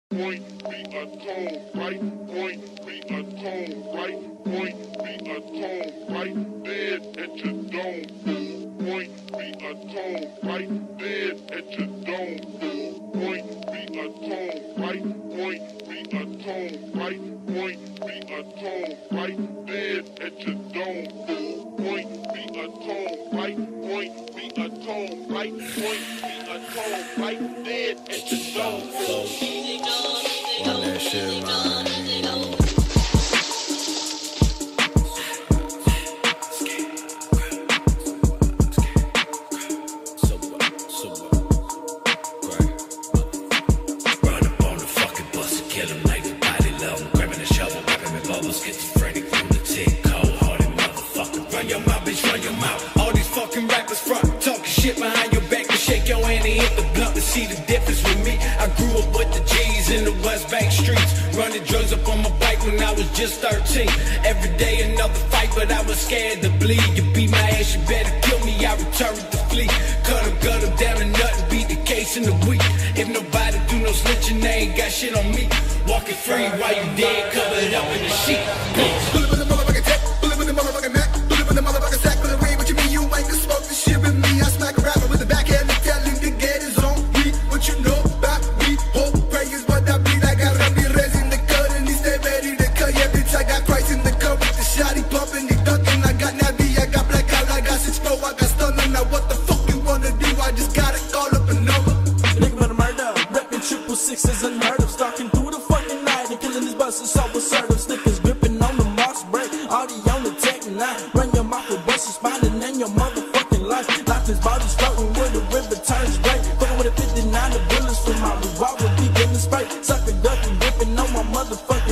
Point be a tone, right? Point be a tone, right? Point be a tone, right? Dead at your dome. Point be a tone, right? Dead at your dome. Point be a tone, right? Point be a tone, right? Point be a tone, right? Dead at your dome. Point be a tone, right? Point be a tone, right? Point be a tone, right? Dead at your dome. Run that shit, man. Schizophrenic, lunatic, cold-hearted motherfucker. Run your mouth, bitch, run your mouth. All these fucking rappers front, talking shit behind your back, but shake your hand and hit the blunt to see the difference with me. I grew up with the G's in the West Bank streets, running drugs up on my bike when I was just 13. Every day another fight, but I was scared to bleed. You beat my ass, you better kill me, I return with the fleet. Cut him down to nothing, beat the case in the week. If nobody do no snitching, they ain't got shit on me. Walking free while you dead, covered up in the sheet. Bullet with the motherfucking tech, bullet with the motherfucking Mac, bullet with the motherfucking sack. Bullet away, what you mean you ain't gonna smoke this shit with me? I smack a rapper with the backhand and tell him to get his own beat. What you know about me? Hope, pray is what I bleed. I got Ramirez in the cut and he stay ready to cut. Yeah, bitch, I got Christ in the cut with the shot. He pumping, he ducking. I got Navi, I got blackout, I got 6-4, I got stunning. Now what the fuck you wanna do? I just gotta call up a number. Nigga with a murder, reppin' 666 and murder, stalking through the fucking night and killing these buses all assertive. Stickers gripping on the marks break, already on the tech now. Run your mouth with buses spinning and your motherfucking life. Life is bodies floating where the river turns gray. Fucking with a 59, the bullets from my revolver be getting sprayed. Sucker ducking, gripping on my motherfucking